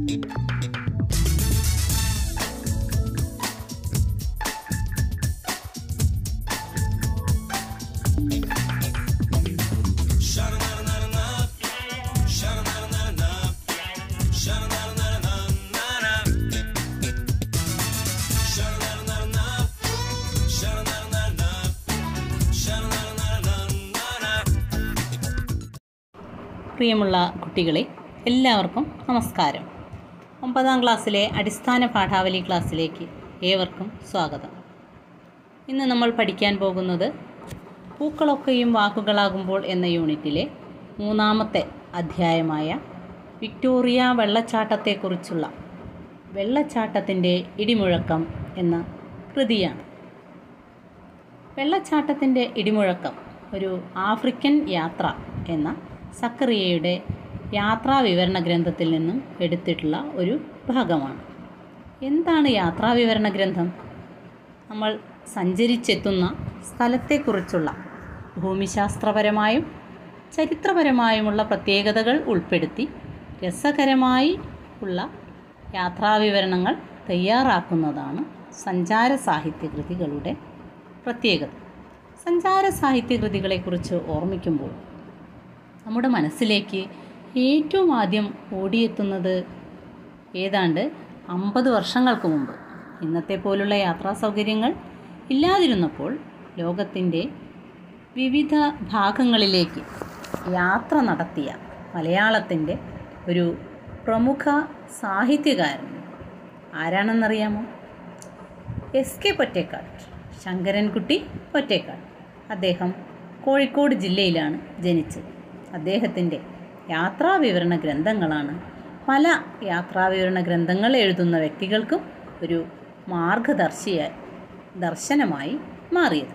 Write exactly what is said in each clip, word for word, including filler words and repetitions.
പ്രിയമുള്ള കുട്ടികളെ, എല്ലാവർക്കും നമസ്കാരം. ഒമ്പതാം ക്ലാസ്സിലെ അടിസ്ഥാന പാഠാവലി ക്ലാസ്സിലേക്ക് ഏവർക്കും സ്വാഗതം. ഇന്ന് നമ്മൾ പഠിക്കാൻ പോകുന്നത് പൂക്കളൊക്കെയും വാക്കുകളാകുമ്പോൾ എന്ന യൂണിറ്റിലെ മൂന്നാമത്തെ അധ്യായമായ വിക്ടോറിയ വെള്ളച്ചാട്ടത്തെക്കുറിച്ചുള്ള വെള്ളച്ചാട്ടത്തിൻ്റെ ഇടിമുഴക്കം എന്ന കൃതിയാണ്. വെള്ളച്ചാട്ടത്തിൻ്റെ ഇടിമുഴക്കം ഒരു ആഫ്രിക്കൻ യാത്ര എന്ന സക്കറിയയുടെ യാത്രാ വിവരണ ഗ്രന്ഥത്തിൽ നിന്നും എടുത്തിട്ടുള്ള ഒരു ഭാഗമാണ്. എന്താണ് യാത്രാ വിവരണ ഗ്രന്ഥം? നമ്മൾ സഞ്ചരിച്ചെത്തുന്ന സ്ഥലത്തെക്കുറിച്ചുള്ള ഭൂമിശാസ്ത്രപരമായും ചരിത്രപരമായുമുള്ള പ്രത്യേകതകൾ ഉൾപ്പെടുത്തി രസകരമായി ഉള്ള യാത്രാവിവരണങ്ങൾ തയ്യാറാക്കുന്നതാണ് സഞ്ചാര സാഹിത്യകൃതികളുടെ പ്രത്യേകത. സഞ്ചാര സാഹിത്യകൃതികളെക്കുറിച്ച് ഓർമ്മിക്കുമ്പോൾ നമ്മുടെ മനസ്സിലേക്ക് ഏറ്റവും ആദ്യം ഓടിയെത്തുന്നത് ഏതാണ്ട് അമ്പത് വർഷങ്ങൾക്ക് മുമ്പ്, ഇന്നത്തെ പോലുള്ള യാത്രാ സൗകര്യങ്ങൾ ഇല്ലാതിരുന്നപ്പോൾ ലോകത്തിൻ്റെ വിവിധ ഭാഗങ്ങളിലേക്ക് യാത്ര നടത്തിയ മലയാളത്തിൻ്റെ ഒരു പ്രമുഖ സാഹിത്യകാരൻ ആരാണെന്നറിയാമോ? S K Pottekkatt, Sankarankutty Pottekkatt. അദ്ദേഹം കോഴിക്കോട് ജില്ലയിലാണ് ജനിച്ചത്. അദ്ദേഹത്തിൻ്റെ യാത്രാവിവരണ ഗ്രന്ഥങ്ങളാണ് പല യാത്രാവിവരണ ഗ്രന്ഥങ്ങൾ എഴുതുന്ന വ്യക്തികൾക്കും ഒരു മാർഗദർശിയായി ദർശനമായി മാറിയത്.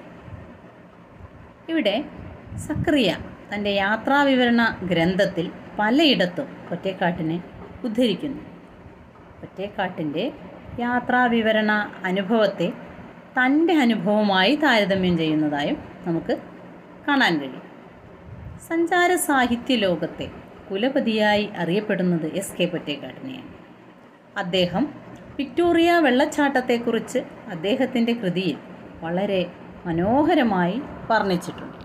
ഇവിടെ സക്കറിയ തൻ്റെ യാത്രാവിവരണ ഗ്രന്ഥത്തിൽ പലയിടത്തും പൊറ്റേക്കാട്ടിനെ ഉദ്ധരിക്കുന്നു. പൊറ്റേക്കാട്ടിൻ്റെ യാത്രാവിവരണ അനുഭവത്തെ തൻ്റെ അനുഭവമായി താരതമ്യം ചെയ്യുന്നതായും നമുക്ക് കാണാൻ കഴിയും. സഞ്ചാര സാഹിത്യ ലോകത്തെ കുലപതിയായി അറിയപ്പെടുന്നത് എസ് കെ പൊറ്റേക്കാടിനെയാണ്. അദ്ദേഹം വിക്ടോറിയ വെള്ളച്ചാട്ടത്തെക്കുറിച്ച് അദ്ദേഹത്തിൻ്റെ കൃതിയിൽ വളരെ മനോഹരമായി വർണ്ണിച്ചിട്ടുണ്ട്.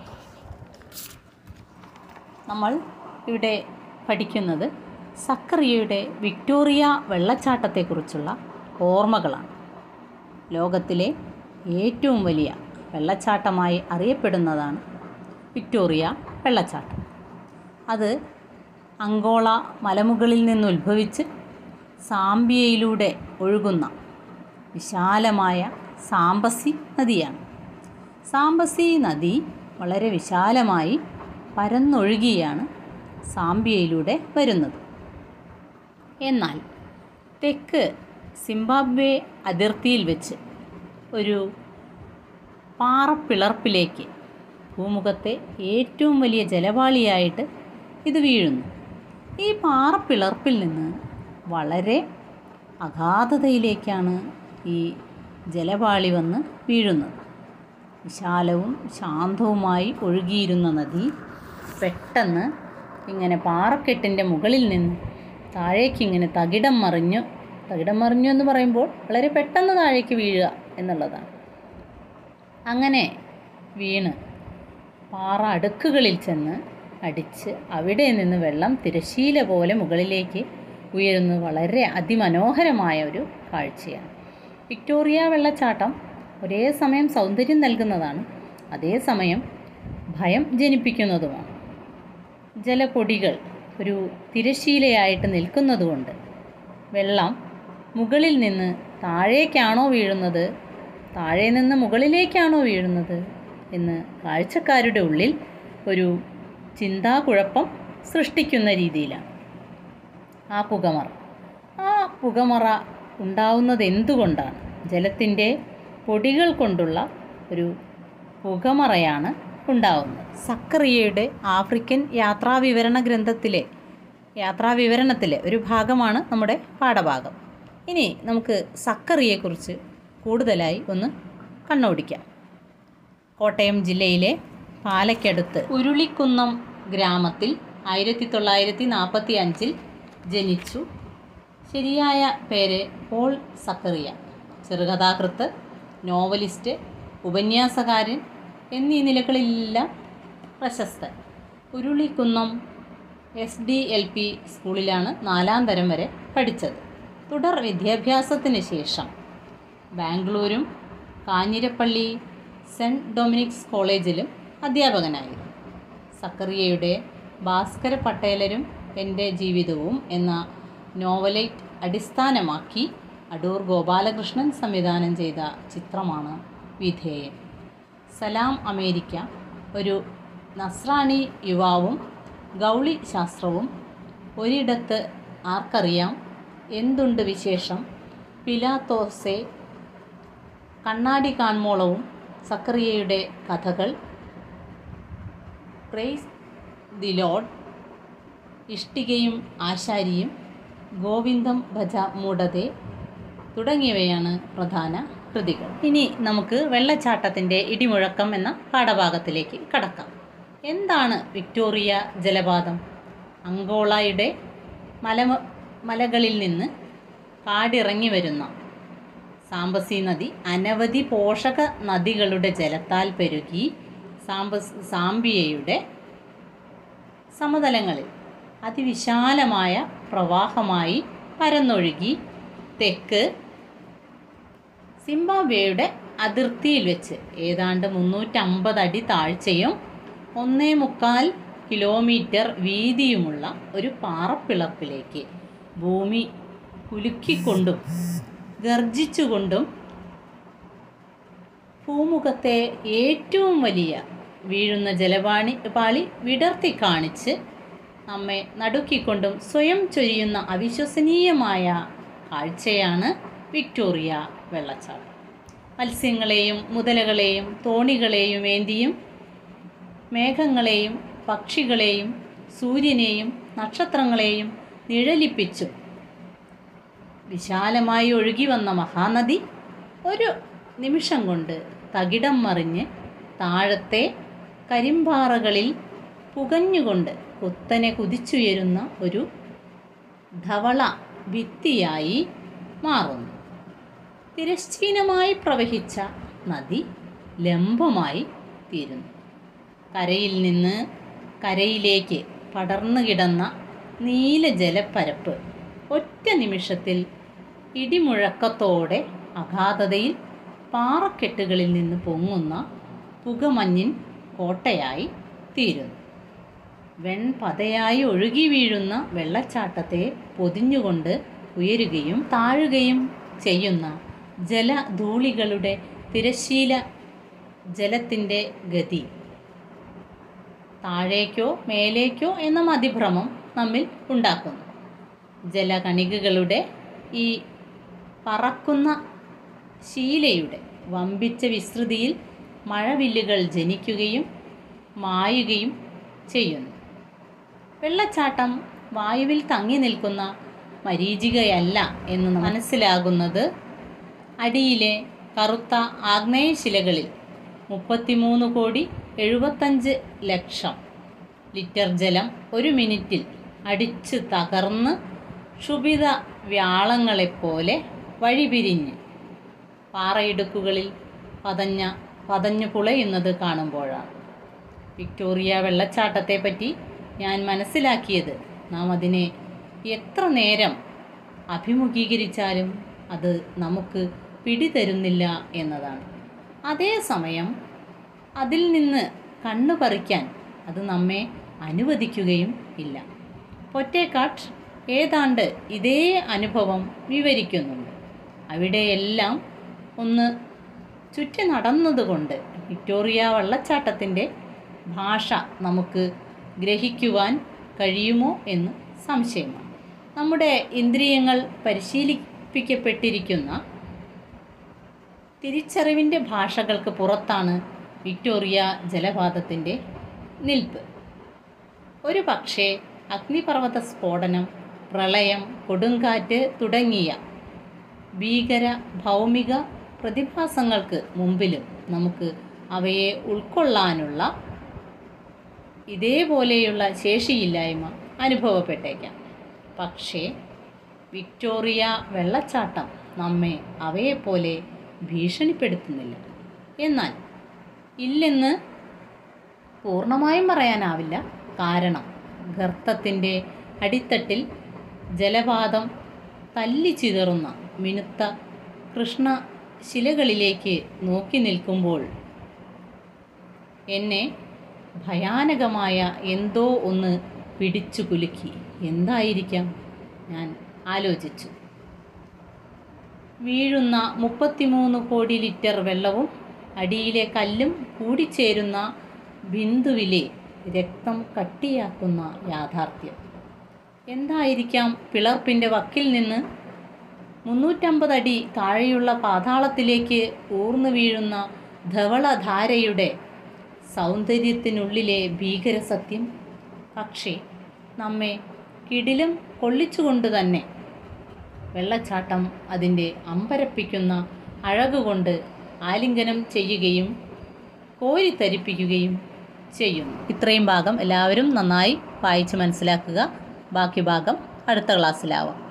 നമ്മൾ ഇവിടെ പഠിക്കുന്നത് സക്കറിയയുടെ വിക്ടോറിയ വെള്ളച്ചാട്ടത്തെക്കുറിച്ചുള്ള ഓർമ്മകളാണ്. ലോകത്തിലെ ഏറ്റവും വലിയ വെള്ളച്ചാട്ടമായി അറിയപ്പെടുന്നതാണ് വിക്ടോറിയ വെള്ളച്ചാട്ടം. അത് അങ്കോള മലമുകളിൽ നിന്ന് ഉത്ഭവിച്ച് സാംബിയയിലൂടെ ഒഴുകുന്ന വിശാലമായ സാംബസി നദിയാണ്. സാംബസി നദി വളരെ വിശാലമായി പരന്നൊഴുകിയാണ് സാംബിയയിലൂടെ വരുന്നത്. എന്നാൽ തെക്ക് സിംബാബ്വെ അതിർത്തിയിൽ വെച്ച് ഒരു പാറപ്പിളർപ്പിലേക്ക് ഭൂമുഖത്തെ ഏറ്റവും വലിയ ജലപാളിയായിട്ട് ഇത് വീഴുന്നു. ഈ പാറപ്പിളർപ്പിൽ നിന്ന് വളരെ അഗാധതയിലേക്കാണ് ഈ ജലപാളി വന്ന് വീഴുന്നത്. വിശാലവും ശാന്തവുമായി ഒഴുകിയിരുന്ന നദി പെട്ടെന്ന് ഇങ്ങനെ പാറക്കെട്ടിൻ്റെ മുകളിൽ നിന്ന് താഴേക്കിങ്ങനെ തകിടം മറിഞ്ഞു തകിടം മറിഞ്ഞു എന്ന് പറയുമ്പോൾ വളരെ പെട്ടെന്ന് താഴേക്ക് വീഴുക എന്നുള്ളതാണ്. അങ്ങനെ വീണ് പാറ അടുക്കുകളിൽ ചെന്ന് അടിച്ച് അവിടെ നിന്ന് വെള്ളം തിരശ്ശീല പോലെ മുകളിലേക്ക് ഉയരുന്നത് വളരെ അതിമനോഹരമായ ഒരു കാഴ്ചയാണ്. വിക്ടോറിയ വെള്ളച്ചാട്ടം ഒരേ സമയം സൗന്ദര്യം നൽകുന്നതാണ്, അതേസമയം ഭയം ജനിപ്പിക്കുന്നതുമാണ്. ജലപ്പൊടികൾ ഒരു തിരശ്ശീലയായിട്ട് നിൽക്കുന്നതുകൊണ്ട് വെള്ളം മുകളിൽ നിന്ന് താഴേക്കാണോ വീഴുന്നത്, താഴെ നിന്ന് മുകളിലേക്കാണോ വീഴുന്നത് എന്ന് കാഴ്ചക്കാരുടെ ഉള്ളിൽ ഒരു ചിന്താകുഴപ്പം സൃഷ്ടിക്കുന്ന രീതിയിലാണ് ആ പുകമറ. ആ പുകമറ ഉണ്ടാവുന്നത് എന്തുകൊണ്ടാണ്? ജലത്തിൻ്റെ പൊടികൾ കൊണ്ടുള്ള ഒരു പുകമറയാണ് ഉണ്ടാവുന്നത്. സക്കറിയയുടെ ആഫ്രിക്കൻ യാത്രാവിവരണ ഗ്രന്ഥത്തിലെ യാത്രാവിവരണത്തിലെ ഒരു ഭാഗമാണ് നമ്മുടെ പാഠഭാഗം. ഇനി നമുക്ക് സക്കറിയെക്കുറിച്ച് കൂടുതലായി ഒന്ന് കണ്ണോടിക്കാം. കോട്ടയം ജില്ലയിലെ പാലയ്ക്കടുത്ത് ഉരുളിക്കുന്നം ഗ്രാമത്തിൽ ആയിരത്തി തൊള്ളായിരത്തി നാൽപ്പത്തി അഞ്ചിൽ ജനിച്ചു ശരിയായ പേര് പോൾ സക്കറിയ. ചെറുകഥാകൃത്ത്, നോവലിസ്റ്റ്, ഉപന്യാസകാരൻ എന്നീ നിലകളിലെല്ലാം പ്രശസ്തൻ. Urulikunnam S D L P സ്കൂളിലാണ് നാലാം തരം വരെ പഠിച്ചത്. തുടർ വിദ്യാഭ്യാസത്തിന് ശേഷം ബാംഗ്ലൂരും കാഞ്ഞിരപ്പള്ളി സെൻറ്റ് ഡൊമിനിക്സ് കോളേജിലും അധ്യാപകനായിരുന്നു. സക്കറിയയുടെ ഭാസ്കര പട്ടേലരും എൻ്റെ ജീവിതവും എന്ന നോവലൈറ്റ് അടിസ്ഥാനമാക്കി അടൂർ ഗോപാലകൃഷ്ണൻ സംവിധാനം ചെയ്ത ചിത്രമാണ് വിധേയൻ. സലാം അമേരിക്ക ഒരു നസ്രാണി യുവാവും ഗൗളി ശാസ്ത്രവും, ഒരിടത്ത് ആർക്കറിയാം, എന്തുണ്ട് വിശേഷം, പിലാത്തോസെ, കണ്ണാടി കാൺമോളവും, സക്കറിയയുടെ കഥകൾ, പ്രൈസ് ദി ലോർഡ്, ഇഷ്ടികയും ആശാരിയും, ഗോവിന്ദം ഭജ മൂടതെ തുടങ്ങിയവയാണ് പ്രധാന കൃതികൾ. ഇനി നമുക്ക് വെള്ളച്ചാട്ടത്തിൻ്റെ ഇടിമുഴക്കം എന്ന പാഠഭാഗത്തിലേക്ക് കടക്കാം. എന്താണ് വിക്ടോറിയ ജലപാതം? അങ്കോളയുടെ മല മലകളിൽ നിന്ന് കാടിറങ്ങി വരുന്ന സാംബസി നദി അനവധി പോഷക നദികളുടെ ജലത്താൽ പെരുകി സാംബസ് സാംബിയയുടെ സമതലങ്ങളിൽ അതിവിശാലമായ പ്രവാഹമായി പരന്നൊഴുകി തെക്ക് സിംബാബ്വേയുടെ അതിർത്തിയിൽ വെച്ച് ഏതാണ്ട് മുന്നൂറ്റമ്പത് അടി താഴ്ചയും ഒന്നേ മുക്കാൽ കിലോമീറ്റർ വീതിയുമുള്ള ഒരു പാറപ്പിളർപ്പിലേക്ക് ഭൂമി കുലുക്കിക്കൊണ്ടും ഗർജിച്ചുകൊണ്ടും ഭൂമുഖത്തെ ഏറ്റവും വലിയ വീഴുന്ന ജലപാണി പാളി വിടർത്തി കാണിച്ച് നമ്മെ നടുക്കിക്കൊണ്ടും സ്വയം ചൊരിയുന്ന അവിശ്വസനീയമായ കാഴ്ചയാണ് വിക്ടോറിയ വെള്ളച്ചാട്ടം. മത്സ്യങ്ങളെയും മുതലകളെയും തോണികളെയും ഏന്തിയും മേഘങ്ങളെയും പക്ഷികളെയും സൂര്യനെയും നക്ഷത്രങ്ങളെയും നിഴലിപ്പിച്ചും വിശാലമായി ഒഴുകി വന്ന മഹാനദി ഒരു നിമിഷം കൊണ്ട് തകിടം മറിഞ്ഞ് താഴത്തെ കരിമ്പാറകളിൽ പുകഞ്ഞുകൊണ്ട് കുത്തനെ കുതിച്ചുയരുന്ന ഒരു ധവള ഭിത്തിയായി മാറുന്നു. തിരശ്ചീനമായി പ്രവഹിച്ച നദി ലംബമായി തീരുന്നു. കരയിൽ നിന്ന് കരയിലേക്ക് പടർന്നു കിടന്ന നീല ജലപ്പരപ്പ് ഒറ്റ നിമിഷത്തിൽ ഇടിമുഴക്കത്തോടെ അഗാധതയിൽ പാറക്കെട്ടുകളിൽ നിന്ന് പൊങ്ങുന്ന പുകമഞ്ഞിൻ കോട്ടയായി തീരുന്നു. വെൺപതയായി ഒഴുകി വീഴുന്ന വെള്ളച്ചാട്ടത്തെ പൊതിഞ്ഞുകൊണ്ട് ഉയരുകയും താഴുകയും ചെയ്യുന്ന ജലധൂളികളുടെ തിരശ്ശീല ജലത്തിൻ്റെ ഗതി താഴേക്കോ മേലേക്കോ എന്ന മതിഭ്രമം നമ്മിൽ ഉണ്ടാക്കുന്നു. ജലകണികകളുടെ ഈ പറക്കുന്ന ശീലയുടെ വമ്പിച്ച വിസ്തൃതിയിൽ മഴവില്ലുകൾ ജനിക്കുകയും മായുകയും ചെയ്യുന്നു. വെള്ളച്ചാട്ടം വായുവിൽ തങ്ങി നിൽക്കുന്ന മരീചികയല്ല എന്ന് മനസ്സിലാകുന്നത് അടിയിലെ കറുത്ത ആഗ്നേയശിലകളിൽ മുപ്പത്തിമൂന്ന് കോടി എഴുപത്തഞ്ച് ലക്ഷം ലിറ്റർ ജലം ഒരു മിനിറ്റിൽ അടിച്ച് തകർന്ന് ക്ഷുഭിത വ്യാളങ്ങളെപ്പോലെ വഴിപിരിഞ്ഞ് പാറയിടുക്കുകളിൽ പതഞ്ഞ പതഞ്ഞു പുളയുന്നത് കാണുമ്പോഴാണ്. വിക്ടോറിയ വെള്ളച്ചാട്ടത്തെപ്പറ്റി ഞാൻ മനസ്സിലാക്കിയത് നാം അതിനെ എത്ര നേരം അഭിമുഖീകരിച്ചാലും അത് നമുക്ക് പിടിതരുന്നില്ല എന്നതാണ്. അതേസമയം അതിൽ നിന്ന് കണ്ണു പറിക്കാൻ അത് നമ്മെ അനുവദിക്കുകയും ഇല്ല. പൊറ്റേക്കാട്ട് ഏതാണ്ട് ഇതേ അനുഭവം വിവരിക്കുന്നുണ്ട്. അവിടെയെല്ലാം ഒന്ന് ചുറ്റി നടന്നതുകൊണ്ട് വിക്ടോറിയ വെള്ളച്ചാട്ടത്തിൻ്റെ ഭാഷ നമുക്ക് ഗ്രഹിക്കുവാൻ കഴിയുമോ എന്ന് സംശയമാണ്. നമ്മുടെ ഇന്ദ്രിയങ്ങൾ പരിശീലിപ്പിക്കപ്പെട്ടിരിക്കുന്ന തിരിച്ചറിവിൻ്റെ ഭാഷകൾക്ക് പുറത്താണ് വിക്ടോറിയ ജലപാതത്തിൻ്റെ നിൽപ്പ്. ഒരു പക്ഷേ അഗ്നിപർവ്വത സ്ഫോടനം, പ്രളയം, കൊടുങ്കാറ്റ് തുടങ്ങിയ ഭീകര ഭൗമിക പ്രതിഭാസങ്ങൾക്ക് മുമ്പിലും നമുക്ക് അവയെ ഉൾക്കൊള്ളാനുള്ള ഇതേപോലെയുള്ള ശേഷിയില്ലായ്മ അനുഭവപ്പെട്ടേക്കാം. പക്ഷേ വിക്ടോറിയ വെള്ളച്ചാട്ടം നമ്മെ അവയെപ്പോലെ ഭീഷണിപ്പെടുത്തുന്നില്ല. എന്നാൽ ഇല്ലെന്ന് പൂർണ്ണമായും പറയാനാവില്ല. കാരണം ഗർത്തത്തിൻ്റെ അടിത്തട്ടിൽ ജലപാതം തല്ലിച്ചിതറുന്ന മിനുത്ത കൃഷ്ണശിലകളിലേക്ക് നോക്കി നിൽക്കുമ്പോൾ എന്നെ ഭയാനകമായ എന്തോ ഒന്ന് പിടിച്ചു കുലുക്കി. എന്തായിരിക്കാം? ഞാൻ ആലോചിച്ചു. വീഴുന്ന മുപ്പത്തിമൂന്ന് കോടി ലിറ്റർ വെള്ളവും അടിയിലെ കല്ലും കൂടിച്ചേരുന്ന ബിന്ദുവിലെ രക്തം കട്ടിയാക്കുന്ന യാഥാർത്ഥ്യം. എന്തായിരിക്കാം പിളർപ്പിൻ്റെ വക്കിൽ നിന്ന് മുന്നൂറ്റമ്പത് അടി താഴെയുള്ള പാതാളത്തിലേക്ക് ഊർന്നു വീഴുന്ന ധവളധാരയുടെ സൗന്ദര്യത്തിനുള്ളിലെ ഭീകരസത്യം? പക്ഷേ നമ്മെ കിടിലം കൊള്ളിച്ചുകൊണ്ട് തന്നെ വെള്ളച്ചാട്ടം അതിൻ്റെ അമ്പരപ്പിക്കുന്ന അഴകുകൊണ്ട് ആലിംഗനം ചെയ്യുകയും കോരിത്തരിപ്പിക്കുകയും ചെയ്യുന്നു. ഇത്രയും ഭാഗം എല്ലാവരും നന്നായി വായിച്ച് മനസ്സിലാക്കുക. ബാക്കി ഭാഗം അടുത്ത ക്ലാസ്സിലാവാം.